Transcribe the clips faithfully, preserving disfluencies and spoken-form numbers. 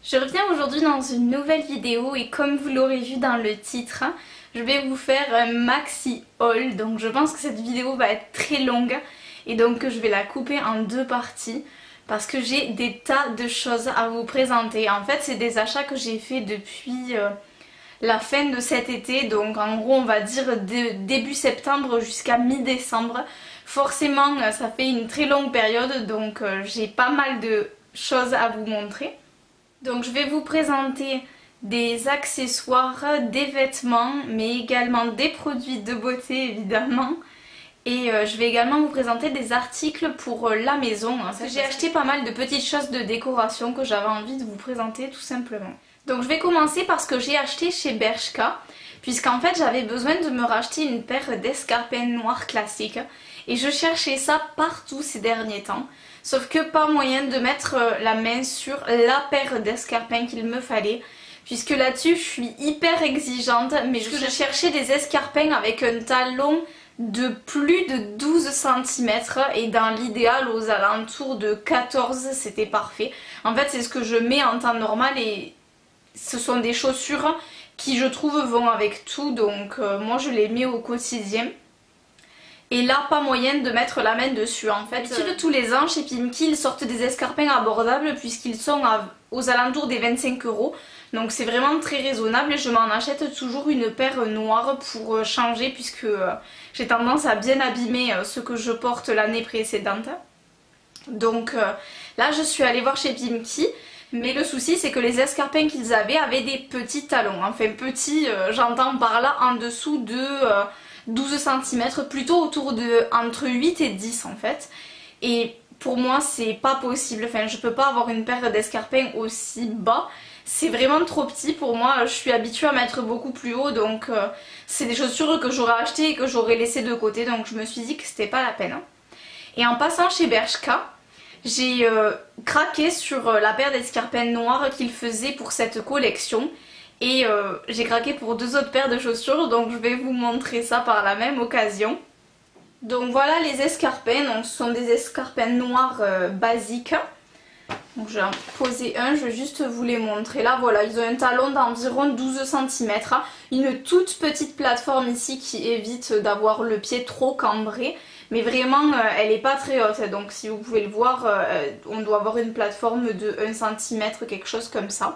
Je reviens aujourd'hui dans une nouvelle vidéo et comme vous l'aurez vu dans le titre, je vais vous faire un maxi haul. Donc je pense que cette vidéo va être très longue et donc je vais la couper en deux parties parce que j'ai des tas de choses à vous présenter. En fait c'est des achats que j'ai fait depuis euh, la fin de cet été, donc en gros on va dire de, début septembre jusqu'à mi-décembre. Forcément ça fait une très longue période, donc euh, j'ai pas mal de choses à vous montrer. Donc je vais vous présenter des accessoires, des vêtements, mais également des produits de beauté évidemment. Et euh, je vais également vous présenter des articles pour euh, la maison. Hein, j'ai acheté pas mal de petites choses de décoration que j'avais envie de vous présenter tout simplement. Donc je vais commencer par ce que j'ai acheté chez Bershka, puisqu'en fait j'avais besoin de me racheter une paire d'escarpins noirs classiques. Et je cherchais ça partout ces derniers temps. Sauf que pas moyen de mettre la main sur la paire d'escarpins qu'il me fallait. Puisque là-dessus je suis hyper exigeante. Mais je, je cherchais des escarpins avec un talon de plus de douze centimètres. Et dans l'idéal aux alentours de quatorze, c'était parfait. En fait c'est ce que je mets en temps normal. Et ce sont des chaussures qui je trouve vont avec tout. Donc euh, moi je les mets au quotidien. Et là, pas moyen de mettre la main dessus en fait. D'habitude, tous les ans, chez Pimki, ils sortent des escarpins abordables puisqu'ils sont à, aux alentours des vingt-cinq euros. Donc c'est vraiment très raisonnable et je m'en achète toujours une paire noire pour changer puisque euh, j'ai tendance à bien abîmer euh, ce que je porte l'année précédente. Donc euh, là, je suis allée voir chez Pimki. Mais le souci c'est que les escarpins qu'ils avaient avaient des petits talons. Enfin petits, euh, j'entends par là en dessous de... Euh, douze centimètres, plutôt autour de entre huit et dix en fait. Et pour moi c'est pas possible, enfin je peux pas avoir une paire d'escarpins aussi bas. C'est vraiment trop petit pour moi, je suis habituée à mettre beaucoup plus haut, donc euh, c'est des chaussures que j'aurais achetées et que j'aurais laissées de côté, donc je me suis dit que c'était pas la peine. Et en passant chez Bershka, j'ai euh, craqué sur la paire d'escarpins noirs qu'ils faisaient pour cette collection. Et euh, j'ai craqué pour deux autres paires de chaussures, donc je vais vous montrer ça par la même occasion. Donc voilà les escarpins, donc ce sont des escarpins noirs euh, basiques. Donc je vais en poser un, je vais juste vous les montrer. Là voilà, ils ont un talon d'environ douze centimètres. Une toute petite plateforme ici qui évite d'avoir le pied trop cambré. Mais vraiment euh, elle n'est pas très haute, donc si vous pouvez le voir, euh, on doit avoir une plateforme de un centimètre, quelque chose comme ça.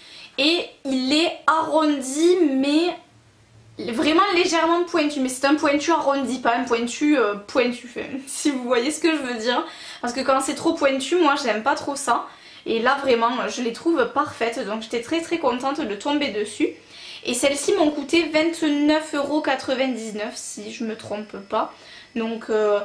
Et il est arrondi mais vraiment légèrement pointu, mais c'est un pointu arrondi, pas un pointu euh, pointu, si vous voyez ce que je veux dire. Parce que quand c'est trop pointu, moi j'aime pas trop ça. Et là vraiment je les trouve parfaites, donc j'étais très très contente de tomber dessus. Et celles-ci m'ont coûté vingt-neuf euros quatre-vingt-dix-neuf si je me trompe pas. Donc euh,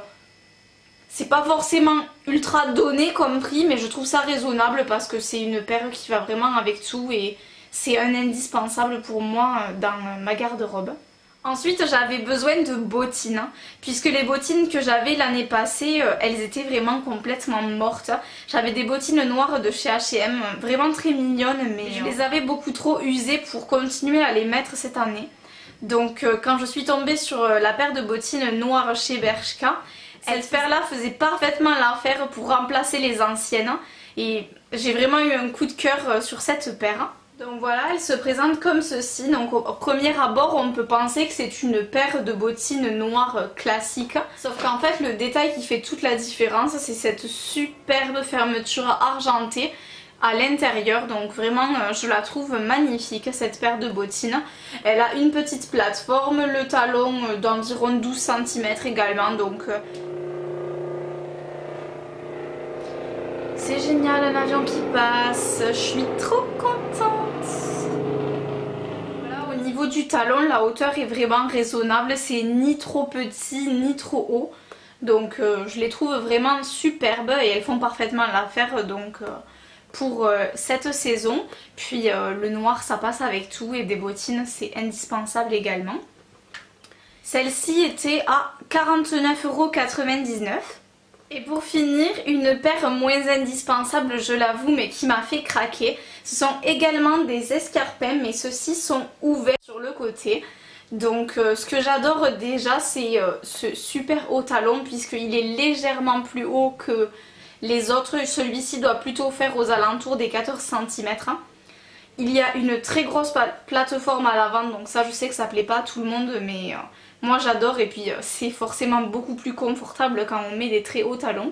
c'est pas forcément ultra donné comme prix, mais je trouve ça raisonnable parce que c'est une paire qui va vraiment avec tout et c'est un indispensable pour moi dans ma garde-robe. Ensuite j'avais besoin de bottines, puisque les bottines que j'avais l'année passée, elles étaient vraiment complètement mortes. J'avais des bottines noires de chez H et M, vraiment très mignonnes, mais je les avais beaucoup trop usées pour continuer à les mettre cette année. Donc quand je suis tombée sur la paire de bottines noires chez Bershka, cette paire là faisait parfaitement l'affaire pour remplacer les anciennes et j'ai vraiment eu un coup de cœur sur cette paire. Donc voilà, elle se présente comme ceci. Donc au premier abord on peut penser que c'est une paire de bottines noires classiques. Sauf qu'en fait le détail qui fait toute la différence c'est cette superbe fermeture argentée à l'intérieur. Donc vraiment je la trouve magnifique cette paire de bottines. Elle a une petite plateforme, le talon d'environ douze centimètres également, donc c'est génial, un avion qui passe, je suis trop contente. Voilà, au niveau du talon la hauteur est vraiment raisonnable, c'est ni trop petit ni trop haut. Donc euh, je les trouve vraiment superbes et elles font parfaitement l'affaire donc euh, pour euh, cette saison. Puis euh, le noir ça passe avec tout et des bottines c'est indispensable également. Celle-ci était à quarante-neuf euros quatre-vingt-dix-neuf. Et pour finir, une paire moins indispensable je l'avoue mais qui m'a fait craquer. Ce sont également des escarpins mais ceux-ci sont ouverts sur le côté. Donc euh, ce que j'adore déjà c'est euh, ce super haut talon puisqu'il est légèrement plus haut que les autres. Celui-ci doit plutôt faire aux alentours des quatorze centimètres. Il y a une très grosse plateforme à l'avant, donc ça je sais que ça plaît pas à tout le monde, mais euh, moi j'adore et puis euh, c'est forcément beaucoup plus confortable quand on met des très hauts talons.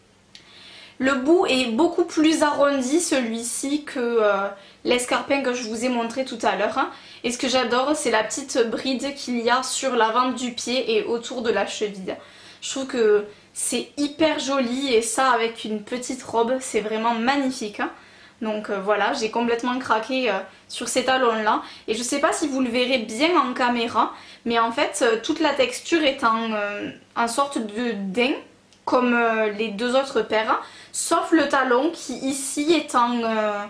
Le bout est beaucoup plus arrondi celui-ci que euh, l'escarpin que je vous ai montré tout à l'heure. Et ce que j'adore, c'est la petite bride qu'il y a sur l'avant du pied et autour de la cheville. Je trouve que c'est hyper joli et ça avec une petite robe, c'est vraiment magnifique. Donc euh, voilà, j'ai complètement craqué euh, sur ces talons là. Et je sais pas si vous le verrez bien en caméra, mais en fait euh, toute la texture est en, euh, en sorte de daim, comme euh, les deux autres paires, sauf le talon qui ici est en, euh,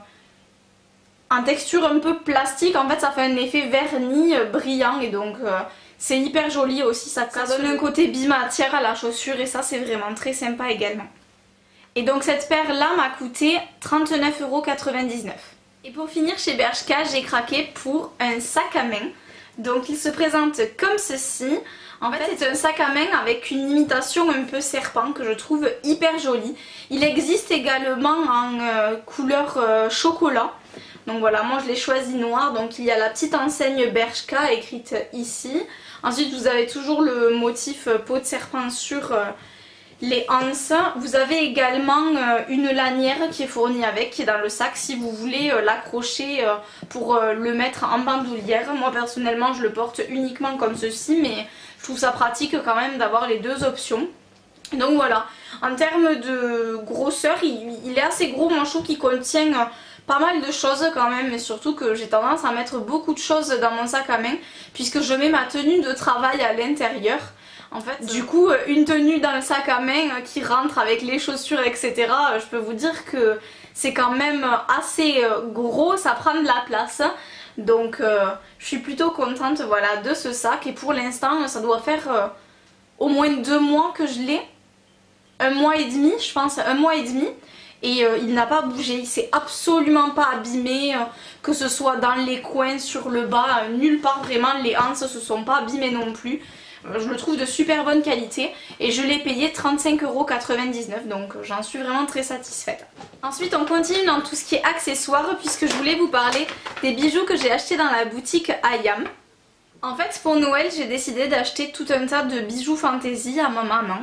en texture un peu plastique. En fait ça fait un effet vernis euh, brillant et donc euh, c'est hyper joli aussi, ça, ça donne un côté bimatière à la chaussure et ça c'est vraiment très sympa également. Et donc cette paire là m'a coûté trente-neuf euros quatre-vingt-dix-neuf. Et pour finir chez Bershka, j'ai craqué pour un sac à main. Donc il se présente comme ceci. En fait c'est un sac à main avec une imitation un peu serpent que je trouve hyper jolie. Il existe également en euh, couleur euh, chocolat. Donc voilà, moi je l'ai choisi noir. Donc il y a la petite enseigne Bershka écrite ici. Ensuite vous avez toujours le motif euh, peau de serpent sur euh, les anses. Vous avez également euh, une lanière qui est fournie avec, qui est dans le sac si vous voulez euh, l'accrocher euh, pour euh, le mettre en bandoulière. Moi personnellement je le porte uniquement comme ceci, mais je trouve ça pratique quand même d'avoir les deux options. Donc voilà, en termes de grosseur, il, il est assez gros, mon chou qui contient euh, pas mal de choses quand même, mais surtout que j'ai tendance à mettre beaucoup de choses dans mon sac à main puisque je mets ma tenue de travail à l'intérieur. En fait, du coup, une tenue dans le sac à main qui rentre avec les chaussures, et cetera. Je peux vous dire que c'est quand même assez gros, ça prend de la place. Donc, euh, je suis plutôt contente, voilà, de ce sac. Et pour l'instant, ça doit faire euh, au moins deux mois que je l'ai. Un mois et demi, je pense, un mois et demi. Et euh, il n'a pas bougé, il s'est absolument pas abîmé, euh, que ce soit dans les coins, sur le bas, euh, nulle part vraiment. Les anses se sont pas abîmées non plus. Je le trouve de super bonne qualité et je l'ai payé trente-cinq euros quatre-vingt-dix-neuf, donc j'en suis vraiment très satisfaite. Ensuite on continue dans tout ce qui est accessoires puisque je voulais vous parler des bijoux que j'ai achetés dans la boutique Ayam. En fait pour Noël j'ai décidé d'acheter tout un tas de bijoux fantaisie à ma maman.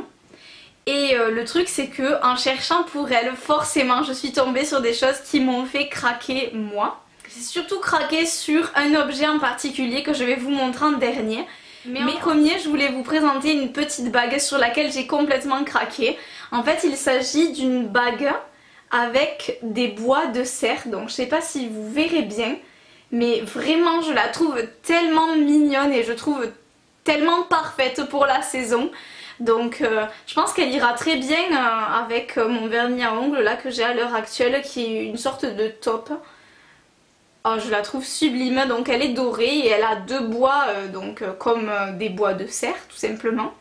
Et euh, le truc c'est que en cherchant pour elle, forcément je suis tombée sur des choses qui m'ont fait craquer moi. J'ai surtout craqué sur un objet en particulier que je vais vous montrer en dernier. Mais en premier, je voulais vous présenter une petite bague sur laquelle j'ai complètement craqué. En fait, il s'agit d'une bague avec des bois de cerf. Donc, je sais pas si vous verrez bien, mais vraiment, je la trouve tellement mignonne et je trouve tellement parfaite pour la saison. Donc, euh, je pense qu'elle ira très bien euh, avec mon vernis à ongles là que j'ai à l'heure actuelle, qui est une sorte de taupe. Oh, je la trouve sublime, donc elle est dorée et elle a deux bois euh, donc euh, comme euh, des bois de cerf tout simplement.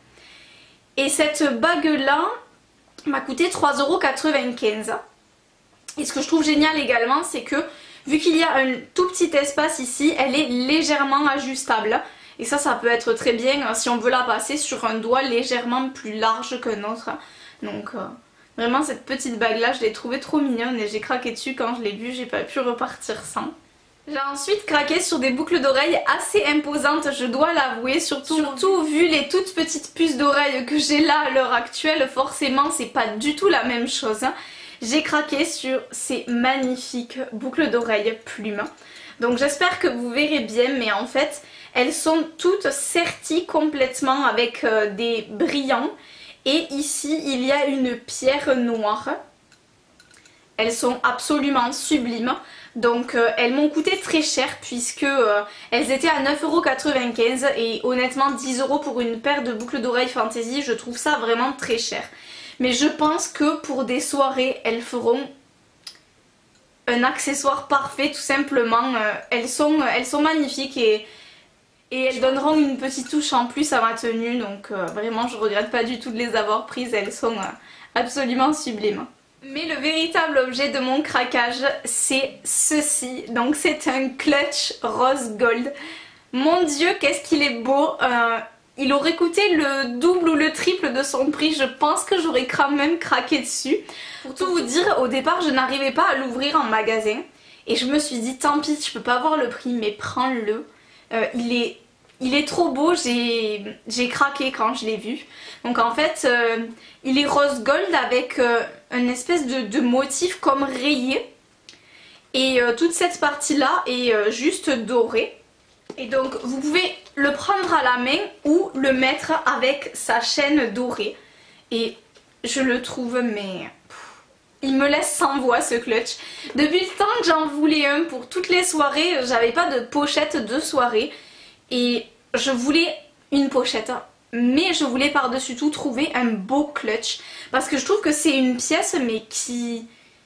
Et cette bague là m'a coûté trois euros quatre-vingt-quinze. Et ce que je trouve génial également c'est que vu qu'il y a un tout petit espace ici, elle est légèrement ajustable. Et ça ça peut être très bien euh, si on veut la passer sur un doigt légèrement plus large qu'un autre. Donc euh, vraiment cette petite bague là je l'ai trouvée trop mignonne et j'ai craqué dessus quand je l'ai vue, j'ai pas pu repartir sans. J'ai ensuite craqué sur des boucles d'oreilles assez imposantes, je dois l'avouer, surtout, surtout vu les toutes petites puces d'oreilles que j'ai là à l'heure actuelle, forcément c'est pas du tout la même chose. J'ai craqué sur ces magnifiques boucles d'oreilles plumes. Donc j'espère que vous verrez bien, mais en fait elles sont toutes serties complètement avec euh, des brillants. Et ici il y a une pierre noire. Elles sont absolument sublimes. Donc euh, elles m'ont coûté très cher puisque euh, elles étaient à neuf euros quatre-vingt-quinze et honnêtement dix euros pour une paire de boucles d'oreilles fantaisie, je trouve ça vraiment très cher. Mais je pense que pour des soirées, elles feront un accessoire parfait tout simplement. Euh, elles, sont, elles sont magnifiques et, et elles donneront une petite touche en plus à ma tenue. Donc euh, vraiment je regrette pas du tout de les avoir prises, elles sont euh, absolument sublimes. Mais le véritable objet de mon craquage c'est ceci, donc c'est un clutch rose gold. Mon dieu qu'est-ce qu'il est beau, euh, il aurait coûté le double ou le triple de son prix, je pense que j'aurais quand même craqué dessus. Pour tout vous dire, au départ je n'arrivais pas à l'ouvrir en magasin et je me suis dit tant pis, je peux pas avoir le prix mais prends-le. Euh, il est... Il est trop beau, j'ai craqué quand je l'ai vu. Donc en fait, euh, il est rose gold avec euh, une espèce de, de motif comme rayé. Et euh, toute cette partie-là est euh, juste dorée. Et donc vous pouvez le prendre à la main ou le mettre avec sa chaîne dorée. Et je le trouve, mais... il me laisse sans voix ce clutch. Depuis le temps que j'en voulais un pour toutes les soirées, j'avais pas de pochette de soirée. Et je voulais une pochette, mais je voulais par-dessus tout trouver un beau clutch. Parce que je trouve que c'est une pièce mais qui...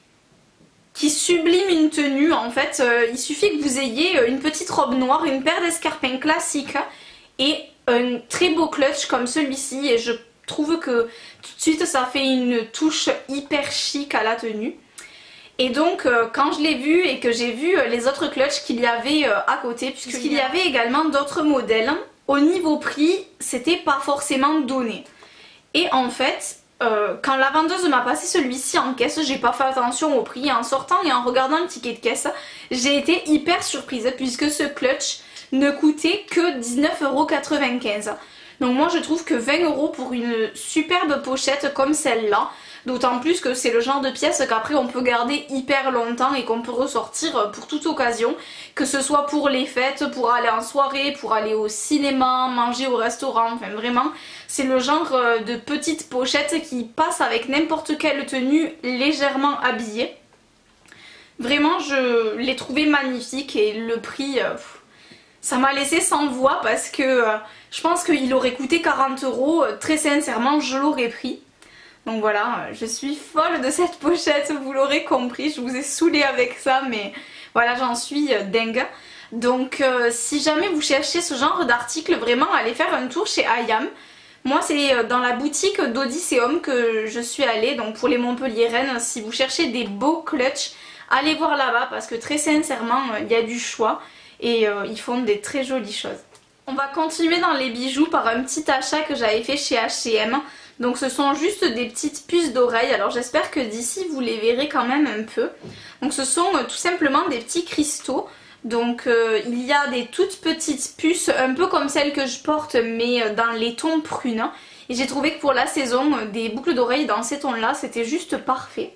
qui sublime une tenue en fait. Euh, il suffit que vous ayez une petite robe noire, une paire d'escarpins classiques et un très beau clutch comme celui-ci. Et je trouve que tout de suite ça fait une touche hyper chic à la tenue. Et donc euh, quand je l'ai vu et que j'ai vu euh, les autres clutches qu'il y avait euh, à côté, puisqu'il y avait également d'autres modèles, au niveau prix c'était pas forcément donné. Et en fait euh, quand la vendeuse m'a passé celui-ci en caisse, j'ai pas fait attention au prix. En sortant et en regardant le ticket de caisse, j'ai été hyper surprise puisque ce clutch ne coûtait que dix-neuf euros quatre-vingt-quinze. Donc moi je trouve que vingt euros pour une superbe pochette comme celle-là, d'autant plus que c'est le genre de pièce qu'après on peut garder hyper longtemps et qu'on peut ressortir pour toute occasion, que ce soit pour les fêtes, pour aller en soirée, pour aller au cinéma, manger au restaurant, enfin vraiment c'est le genre de petite pochette qui passe avec n'importe quelle tenue légèrement habillée. Vraiment je l'ai trouvé magnifique et le prix... Pff, ça m'a laissé sans voix parce que euh, je pense qu'il aurait coûté quarante euros, très sincèrement je l'aurais pris. Donc voilà, je suis folle de cette pochette, vous l'aurez compris, je vous ai saoulé avec ça mais voilà j'en suis dingue. Donc euh, si jamais vous cherchez ce genre d'article, vraiment allez faire un tour chez I A M. Moi c'est dans la boutique d'Odysseum que je suis allée, donc pour les Montpelliéraines, si vous cherchez des beaux clutches, allez voir là-bas parce que très sincèrement il y a du choix. Et euh, ils font des très jolies choses. On va continuer dans les bijoux par un petit achat que j'avais fait chez H et M. Donc ce sont juste des petites puces d'oreilles. Alors j'espère que d'ici vous les verrez quand même un peu. Donc ce sont euh, tout simplement des petits cristaux. Donc euh, il y a des toutes petites puces, un peu comme celles que je porte mais dans les tons prunes. Et j'ai trouvé que pour la saison, des boucles d'oreilles dans ces tons là c'était juste parfait.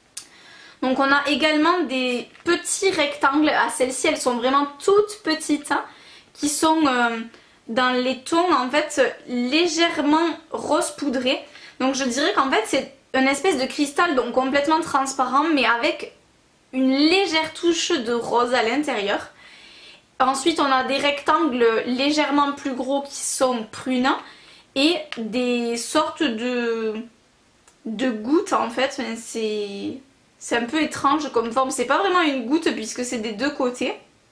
Donc on a également des petits rectangles, à celles-ci elles sont vraiment toutes petites, hein, qui sont euh, dans les tons en fait légèrement rose poudré. Donc je dirais qu'en fait c'est une espèce de cristal donc complètement transparent mais avec une légère touche de rose à l'intérieur. Ensuite on a des rectangles légèrement plus gros qui sont prunes et des sortes de, de gouttes en fait, c'est... C'est un peu étrange comme forme, c'est pas vraiment une goutte puisque c'est des deux côtés.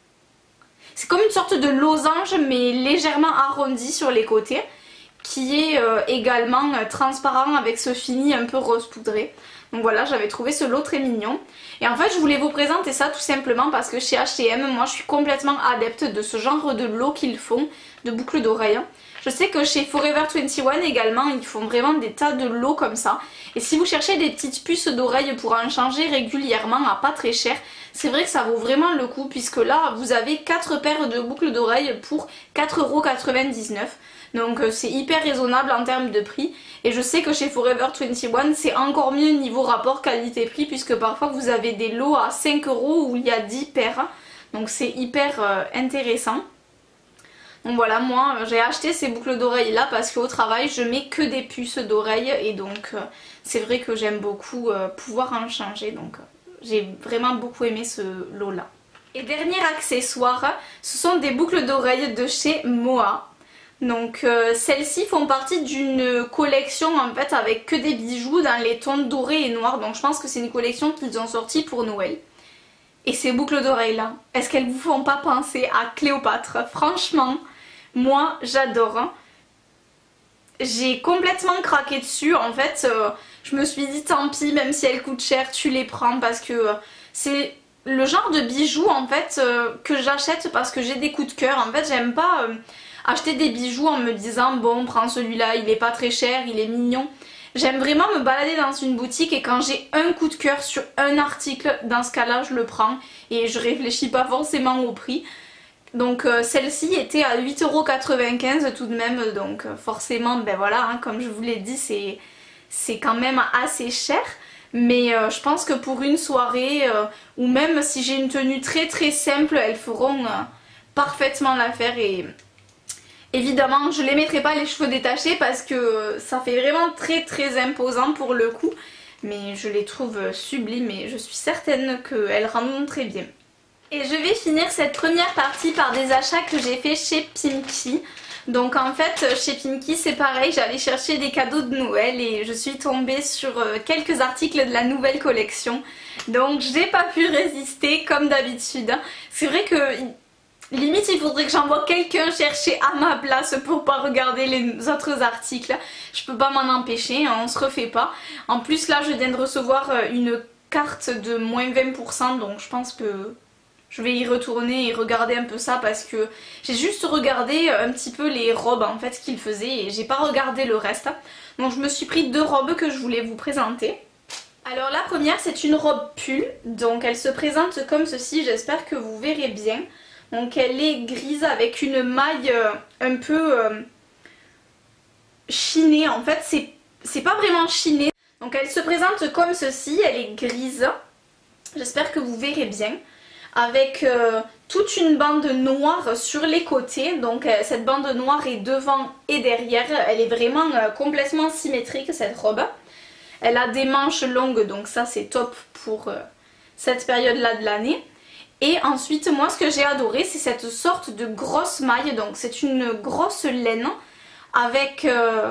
C'est comme une sorte de losange mais légèrement arrondi sur les côtés qui est euh, également euh, transparent avec ce fini un peu rose poudré. Donc voilà, j'avais trouvé ce lot très mignon. Et en fait je voulais vous présenter ça tout simplement parce que chez H et M, moi je suis complètement adepte de ce genre de lot qu'ils font, de boucles d'oreilles. Je sais que chez Forever vingt et un également, ils font vraiment des tas de lots comme ça. Et si vous cherchez des petites puces d'oreilles pour en changer régulièrement à pas très cher, c'est vrai que ça vaut vraiment le coup puisque là, vous avez quatre paires de boucles d'oreilles pour quatre euros quatre-vingt-dix-neuf. Donc c'est hyper raisonnable en termes de prix. Et je sais que chez Forever vingt et un, c'est encore mieux niveau rapport qualité-prix puisque parfois vous avez des lots à cinq euros où il y a dix paires. Donc c'est hyper euh, intéressant. Donc voilà, moi j'ai acheté ces boucles d'oreilles là parce qu'au travail je mets que des puces d'oreilles et donc euh, c'est vrai que j'aime beaucoup euh, pouvoir en changer, donc euh, j'ai vraiment beaucoup aimé ce lot là. Et dernier accessoire, ce sont des boucles d'oreilles de chez Moa. Donc euh, celles-ci font partie d'une collection en fait avec que des bijoux dans les tons dorés et noirs, donc je pense que c'est une collection qu'ils ont sortie pour Noël. Et ces boucles d'oreilles là, est-ce qu'elles vous font pas penser à Cléopâtre? Franchement, moi j'adore. Hein. J'ai complètement craqué dessus. En fait, euh, je me suis dit tant pis, même si elles coûtent cher, tu les prends parce que euh, c'est le genre de bijoux en fait euh, que j'achète parce que j'ai des coups de cœur. En fait, j'aime pas euh, acheter des bijoux en me disant bon, prends celui-là, il est pas très cher, il est mignon. J'aime vraiment me balader dans une boutique et quand j'ai un coup de cœur sur un article, dans ce cas là je le prends et je réfléchis pas forcément au prix. Donc euh, celle-ci était à huit euros quatre-vingt-quinze tout de même, donc euh, forcément ben voilà, hein, comme je vous l'ai dit c'est c'est quand même assez cher. Mais euh, je pense que pour une soirée euh, ou même si j'ai une tenue très très simple, elles feront euh, parfaitement l'affaire. Et évidemment je les mettrai pas les cheveux détachés parce que ça fait vraiment très très imposant pour le coup. Mais je les trouve sublimes et je suis certaine qu'elles rendront très bien. Et je vais finir cette première partie par des achats que j'ai fait chez Pimkie. Donc en fait chez Pimkie c'est pareil, j'allais chercher des cadeaux de Noël et je suis tombée sur quelques articles de la nouvelle collection. Donc j'ai pas pu résister comme d'habitude. C'est vrai que limite il faudrait que j'envoie quelqu'un chercher à ma place pour pas regarder les autres articles. Je peux pas m'en empêcher, hein, on se refait pas. En plus là je viens de recevoir une carte de moins vingt pour cent donc je pense que je vais y retourner et regarder un peu ça parce que j'ai juste regardé un petit peu les robes en fait qu'ils faisaient et j'ai pas regardé le reste. Donc je me suis pris deux robes que je voulais vous présenter. Alors la première c'est une robe pull, donc elle se présente comme ceci, j'espère que vous verrez bien. Donc elle est grise avec une maille un peu euh, chinée, en fait c'est pas vraiment chiné. Donc elle se présente comme ceci, elle est grise, j'espère que vous verrez bien. Avec euh, toute une bande noire sur les côtés, donc euh, cette bande noire est devant et derrière, elle est vraiment euh, complètement symétrique cette robe. Elle a des manches longues donc ça c'est top pour euh, cette période là de l'année. Et ensuite moi ce que j'ai adoré c'est cette sorte de grosse maille, donc c'est une grosse laine avec euh,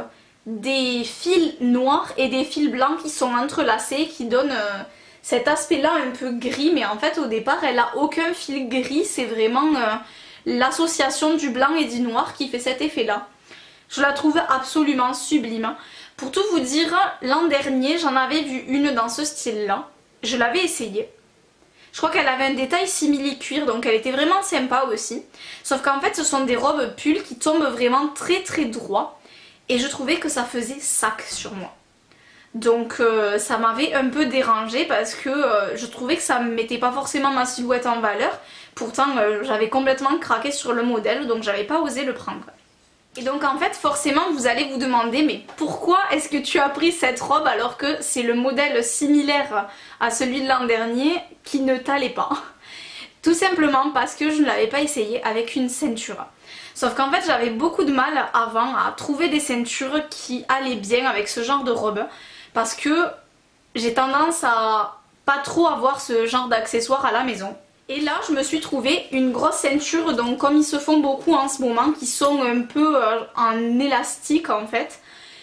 des fils noirs et des fils blancs qui sont entrelacés qui donnent... Euh, cet aspect là un peu gris, mais en fait au départ elle a aucun fil gris, c'est vraiment euh, l'association du blanc et du noir qui fait cet effet là. Je la trouve absolument sublime. Pour tout vous dire, l'an dernier j'en avais vu une dans ce style là, je l'avais essayée. Je crois qu'elle avait un détail simili cuir donc elle était vraiment sympa aussi. Sauf qu'en fait ce sont des robes pull qui tombent vraiment très très droit et je trouvais que ça faisait sac sur moi. Donc euh, ça m'avait un peu dérangée parce que euh, je trouvais que ça ne mettait pas forcément ma silhouette en valeur. Pourtant euh, j'avais complètement craqué sur le modèle donc j'avais pas osé le prendre. Et donc en fait forcément vous allez vous demander mais pourquoi est-ce que tu as pris cette robe alors que c'est le modèle similaire à celui de l'an dernier qui ne t'allait pas? Tout simplement parce que je ne l'avais pas essayé avec une ceinture. Sauf qu'en fait j'avais beaucoup de mal avant à trouver des ceintures qui allaient bien avec ce genre de robe. Parce que j'ai tendance à pas trop avoir ce genre d'accessoires à la maison. Et là je me suis trouvé une grosse ceinture, donc comme ils se font beaucoup en ce moment, qui sont un peu euh, en élastique en fait.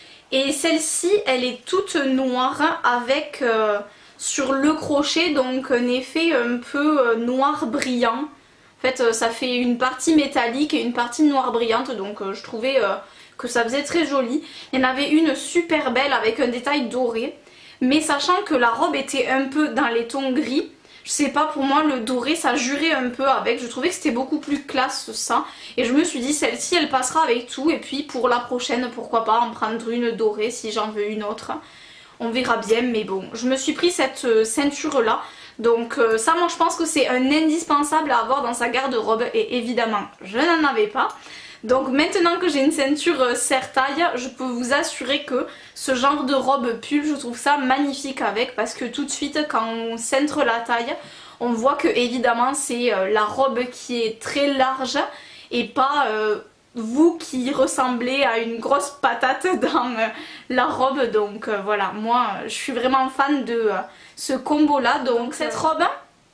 Et celle-ci elle est toute noire avec euh, sur le crochet donc un effet un peu euh, noir brillant. En fait euh, ça fait une partie métallique et une partie noire brillante donc euh, je trouvais... Euh, que ça faisait très joli. Il y en avait une super belle avec un détail doré, mais sachant que la robe était un peu dans les tons gris, je sais pas, pour moi le doré ça jurait un peu avec, je trouvais que c'était beaucoup plus classe ça, et je me suis dit celle-ci elle passera avec tout, et puis pour la prochaine pourquoi pas en prendre une dorée si j'en veux une autre, on verra bien. Mais bon, je me suis pris cette ceinture là, donc euh, ça moi je pense que c'est un indispensable à avoir dans sa garde-robe, et évidemment je n'en avais pas. Donc maintenant que j'ai une ceinture serre-taille, je peux vous assurer que ce genre de robe pull, je trouve ça magnifique avec, parce que tout de suite quand on cintre la taille, on voit que évidemment c'est la robe qui est très large et pas euh, vous qui ressemblez à une grosse patate dans euh, la robe. Donc euh, voilà, moi je suis vraiment fan de euh, ce combo là. Donc cette robe,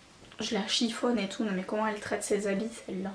je la chiffonne et tout, non mais comment elle traite ses habits celle-là.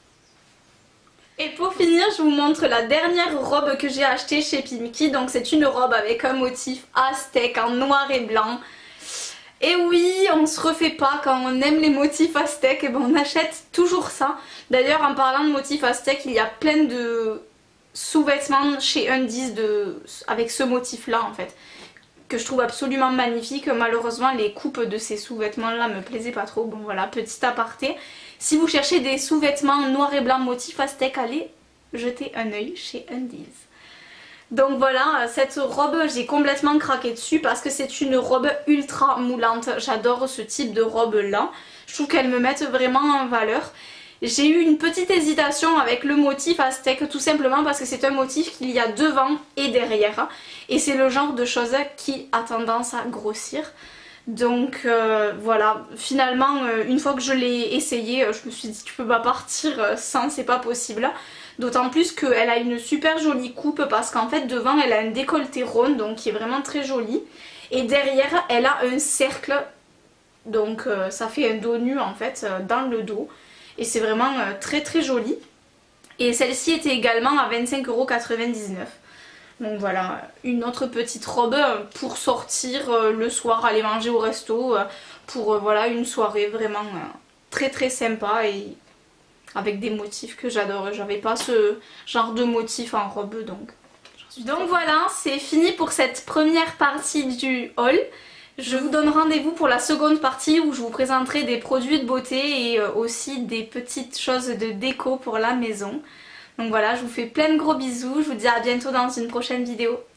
Et pour finir je vous montre la dernière robe que j'ai achetée chez Pimkie. Donc c'est une robe avec un motif aztèque en noir et blanc. Et oui, on se refait pas, quand on aime les motifs aztèques, et ben on achète toujours ça. D'ailleurs en parlant de motifs aztèques, il y a plein de sous-vêtements chez Undies de... avec ce motif là en fait, que je trouve absolument magnifique. Malheureusement les coupes de ces sous-vêtements là me plaisaient pas trop. Bon voilà, petit aparté. Si vous cherchez des sous-vêtements noir et blanc motif aztèque, allez jeter un œil chez Undies. Donc voilà, cette robe j'ai complètement craqué dessus parce que c'est une robe ultra moulante. J'adore ce type de robe là. Je trouve qu'elles me mettent vraiment en valeur. J'ai eu une petite hésitation avec le motif aztèque tout simplement parce que c'est un motif qu'il y a devant et derrière. Et c'est le genre de chose qui a tendance à grossir. Donc euh, voilà, finalement euh, une fois que je l'ai essayé, euh, je me suis dit tu peux pas partir euh, sans, c'est pas possible. D'autant plus qu'elle a une super jolie coupe parce qu'en fait devant elle a un décolleté rond donc qui est vraiment très joli. Et derrière elle a un cercle, donc euh, ça fait un dos nu en fait euh, dans le dos. Et c'est vraiment euh, très très joli. Et celle-ci était également à vingt-cinq euros quatre-vingt-dix-neuf. Donc voilà, une autre petite robe pour sortir euh, le soir, aller manger au resto, euh, pour euh, voilà, une soirée vraiment euh, très très sympa et avec des motifs que j'adore. J'avais pas ce genre de motif en robe donc. Donc voilà, c'est fini pour cette première partie du haul. Je vous donne rendez-vous pour la seconde partie où je vous présenterai des produits de beauté et euh, aussi des petites choses de déco pour la maison. Donc voilà, je vous fais plein de gros bisous, je vous dis à bientôt dans une prochaine vidéo.